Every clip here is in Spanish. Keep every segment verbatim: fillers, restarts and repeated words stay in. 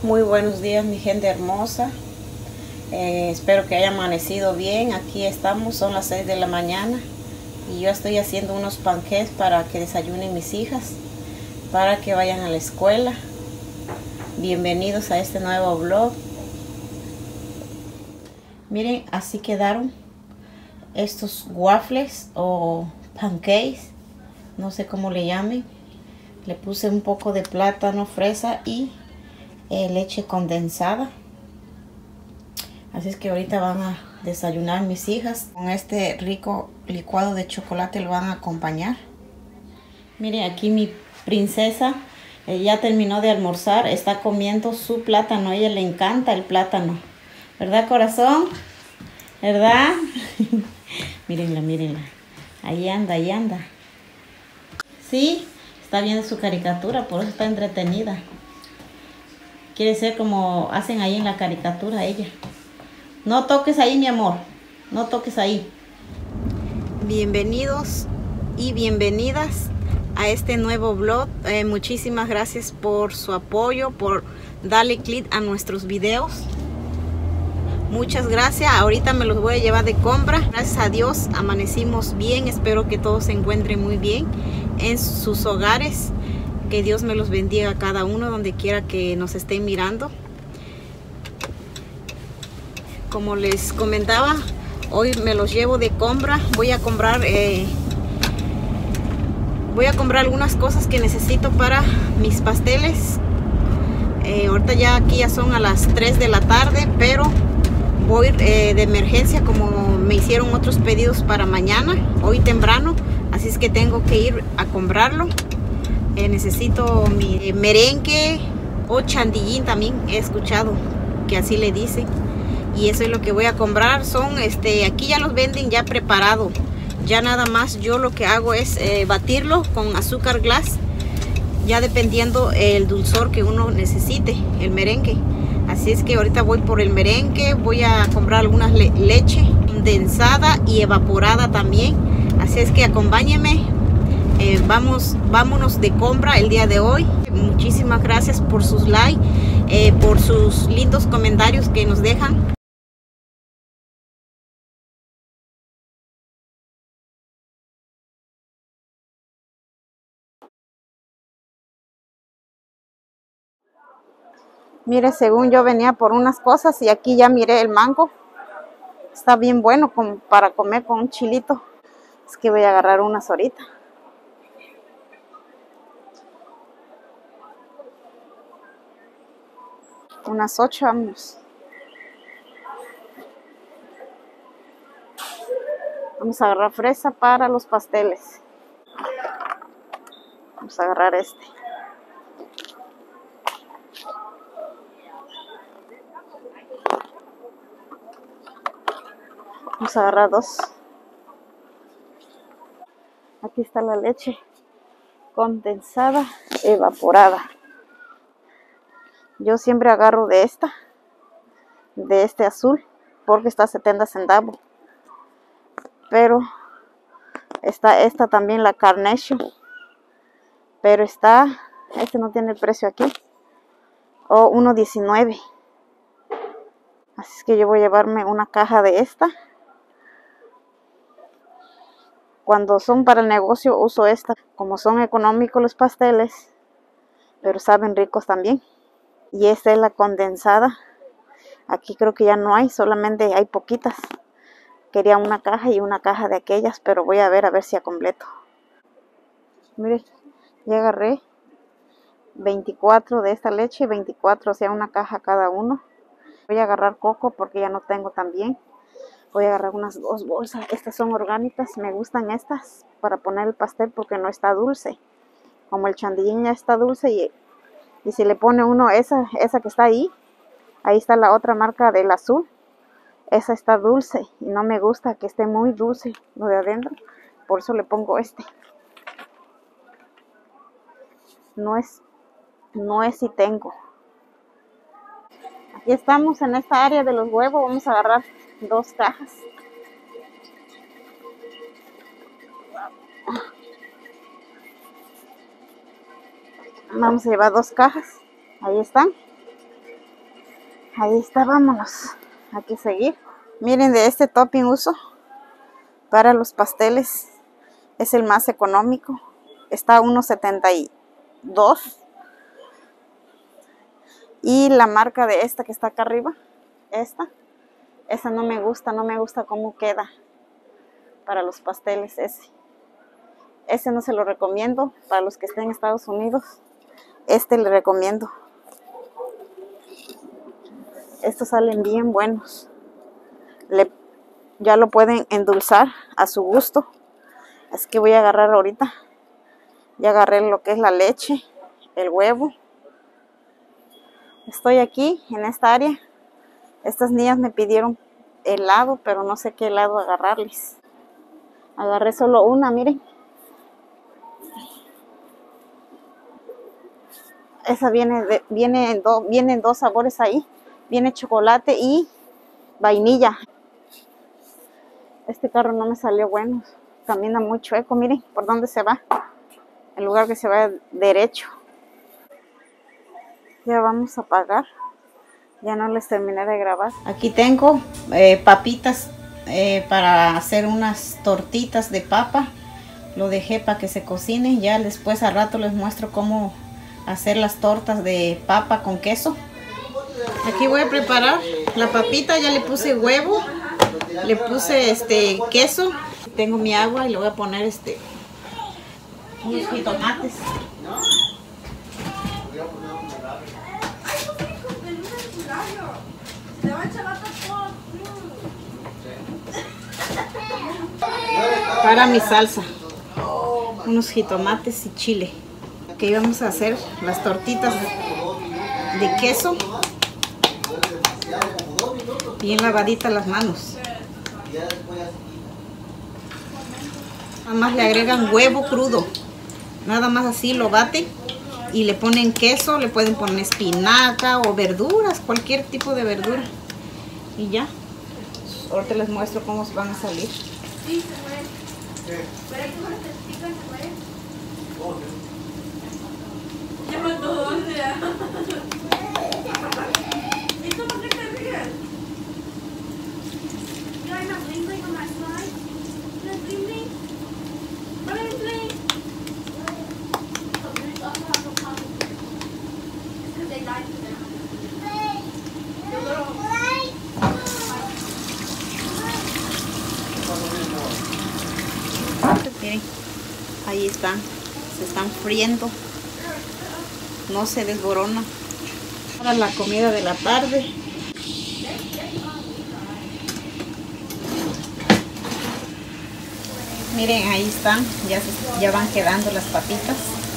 Muy buenos días, mi gente hermosa. Eh, espero que haya amanecido bien. Aquí estamos, son las seis de la mañana y yo estoy haciendo unos panqueques para que desayunen mis hijas, para que vayan a la escuela. Bienvenidos a este nuevo vlog. Miren, así quedaron estos waffles o pancakes, no sé cómo le llamen. Le puse un poco de plátano, fresa y eh, leche condensada. Así es que ahorita van a desayunar mis hijas. Con este rico licuado de chocolate lo van a acompañar. Miren, aquí mi princesa eh, ya terminó de almorzar. Está comiendo su plátano. A ella le encanta el plátano. ¿Verdad, corazón? ¿Verdad? Mírenla, mírenla. Ahí anda, ahí anda. Sí, está viendo su caricatura, por eso está entretenida. Quiere ser como hacen ahí en la caricatura ella. No toques ahí, mi amor. No toques ahí. Bienvenidos y bienvenidas a este nuevo vlog. Eh, muchísimas gracias por su apoyo, por darle clic a nuestros videos. Muchas gracias. Ahorita me los voy a llevar de compra. Gracias a Dios amanecimos bien. Espero que todos se encuentren muy bien en sus hogares. Que Dios me los bendiga a cada uno donde quiera que nos estén mirando. Como les comentaba, hoy me los llevo de compra. Voy a comprar eh, voy a comprar algunas cosas que necesito para mis pasteles. Eh, ahorita ya aquí ya son a las tres de la tarde, pero voy eh, de emergencia, como me hicieron otros pedidos para mañana, hoy temprano, así es que tengo que ir a comprarlo. Eh, necesito mi eh, merengue o chantilly, también he escuchado que así le dicen, y eso es lo que voy a comprar. Son este aquí ya los venden ya preparado, ya nada más yo lo que hago es eh, batirlo con azúcar glass, ya dependiendo el dulzor que uno necesite, el merengue. Así es que ahorita voy por el merengue. Voy a comprar algunas le leche condensada y evaporada también. Así es que acompáñenme. Eh, vamos, vámonos de compra el día de hoy. Muchísimas gracias por sus likes, eh, por sus lindos comentarios que nos dejan. Mire, según yo venía por unas cosas y aquí ya miré el mango. Está bien bueno como para comer con un chilito. Es que voy a agarrar unas ahorita. Unas ocho, vamos. Vamos a agarrar fresa para los pasteles. Vamos a agarrar este. Vamos a agarrar dos. Aquí está la leche condensada, evaporada. Yo siempre agarro de esta, de este azul, porque está a setenta centavos. Pero está esta también, la Carnation. Pero está, este no tiene el precio aquí. O uno diecinueve. Así es que yo voy a llevarme una caja de esta. Cuando son para el negocio uso esta. Como son económicos los pasteles, pero saben ricos también. Y esta es la condensada. Aquí creo que ya no hay, solamente hay poquitas. Quería una caja y una caja de aquellas, pero voy a ver a ver si a completo. Mire, ya agarré veinticuatro de esta leche, veinticuatro, o sea, una caja cada uno. Voy a agarrar coco porque ya no tengo también. Voy a agarrar unas dos bolsas. Estas son orgánicas, me gustan estas para poner el pastel porque no está dulce. Como el chantilly ya está dulce y, y si le pone uno esa, esa que está ahí, ahí está la otra marca del azul. Esa está dulce y no me gusta que esté muy dulce lo de adentro. Por eso le pongo este. No es, no es si tengo. Aquí estamos en esta área de los huevos. Vamos a agarrar dos cajas. Vamos a llevar dos cajas. Ahí están. Ahí está, vámonos. Hay que seguir. Miren, de este topping uso para los pasteles. Es el más económico. Está a uno setenta y dos. Y la marca de esta que está acá arriba, esta, esa no me gusta, no me gusta cómo queda para los pasteles ese. Ese no se lo recomiendo para los que estén en Estados Unidos. Este le recomiendo. Estos salen bien buenos. Le, ya lo pueden endulzar a su gusto. Así que voy a agarrar ahorita. Ya agarré lo que es la leche, el huevo. Estoy aquí en esta área. Estas niñas me pidieron helado, pero no sé qué helado agarrarles. Agarré solo una, miren. Esa viene, de, viene, en do, viene en dos sabores ahí. Viene chocolate y vainilla. Este carro no me salió bueno. Camina muy chueco, miren por dónde se va. En lugar que se vaya derecho. Ya vamos a pagar. Ya no les terminé de grabar. Aquí tengo eh, papitas eh, para hacer unas tortitas de papa. Lo dejé para que se cocine. Ya después al rato les muestro cómo hacer las tortas de papa con queso. Aquí voy a preparar la papita. Ya le puse huevo. Le puse este queso. Tengo mi agua y le voy a poner este unos jitomates. Para mi salsa, unos jitomates y chile. Aquí vamos a hacer las tortitas de, de queso. Bien lavaditas las manos. Nada más le agregan huevo crudo. Nada más así lo baten y le ponen queso. Le pueden poner espinaca o verduras, cualquier tipo de verdura. Y ya. Ahorita les muestro cómo van a salir. Miren, ahí están, se están friendo, no se desborona. Para la comida de la tarde. Miren, ahí están, ya, se, ya van quedando las papitas.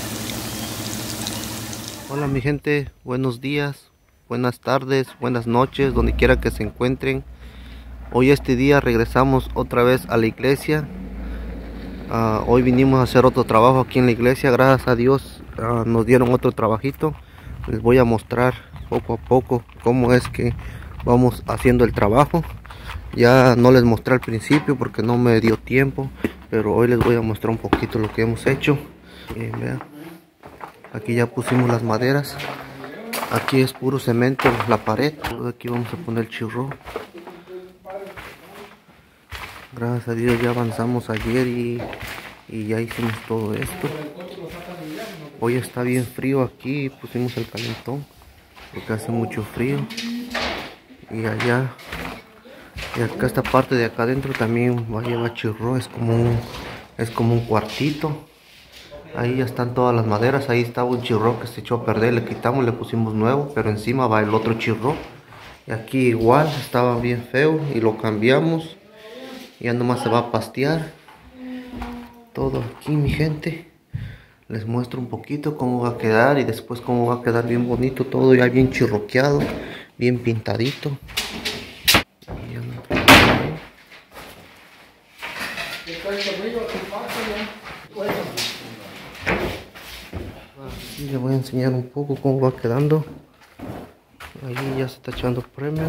Hola mi gente, buenos días, buenas tardes, buenas noches, donde quiera que se encuentren. Hoy este día regresamos otra vez a la iglesia. Uh, hoy vinimos a hacer otro trabajo aquí en la iglesia. Gracias a Dios uh, nos dieron otro trabajito. Les voy a mostrar poco a poco cómo es que vamos haciendo el trabajo. Ya no les mostré al principio porque no me dio tiempo, pero hoy les voy a mostrar un poquito lo que hemos hecho. Eh, vean. Aquí ya pusimos las maderas. Aquí es puro cemento la pared. Aquí vamos a poner el chirro. Gracias a Dios ya avanzamos ayer y, y ya hicimos todo esto. Hoy está bien frío aquí, pusimos el calentón porque hace mucho frío. Y allá, y acá esta parte de acá adentro también va a llevar chirro, es como un, es como un cuartito. Ahí ya están todas las maderas, ahí estaba un chirro que se echó a perder, le quitamos, le pusimos nuevo, pero encima va el otro chirro. Y aquí igual estaba bien feo y lo cambiamos. Ya nomás se va a pastear todo aquí mi gente. Les muestro un poquito cómo va a quedar y después cómo va a quedar bien bonito, todo ya bien chirroqueado, bien pintadito. Aquí les voy a enseñar un poco cómo va quedando. Ahí ya se está echando premio.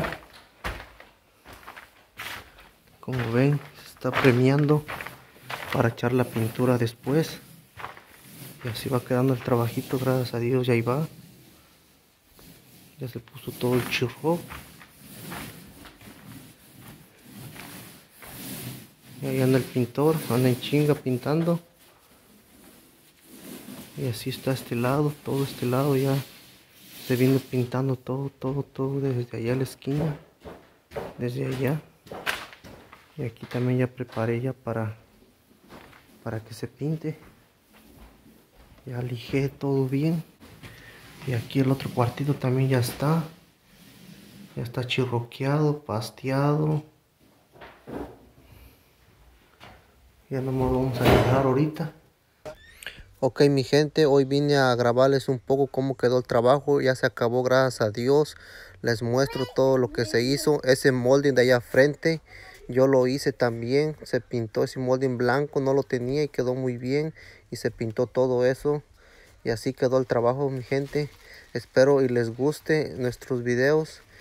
Como ven, se está premiando para echar la pintura después. Y así va quedando el trabajito, gracias a Dios, ya ahí va. Ya se puso todo el chirro. Y ahí anda el pintor, anda en chinga pintando. Y así está este lado, todo este lado ya se vino pintando todo, todo, todo desde allá a la esquina. Desde allá. Y aquí también ya preparé ya para, para que se pinte. Ya lijé todo bien. Y aquí el otro cuartito también ya está. Ya está chirroqueado, pasteado. Ya nomás lo vamos a dejar ahorita. Ok, mi gente, hoy vine a grabarles un poco cómo quedó el trabajo. Ya se acabó, gracias a Dios. Les muestro todo lo que se hizo. Ese molding de allá frente, yo lo hice también. Se pintó ese molding blanco, no lo tenía y quedó muy bien. Y se pintó todo eso. Y así quedó el trabajo, mi gente. Espero y les guste nuestros videos.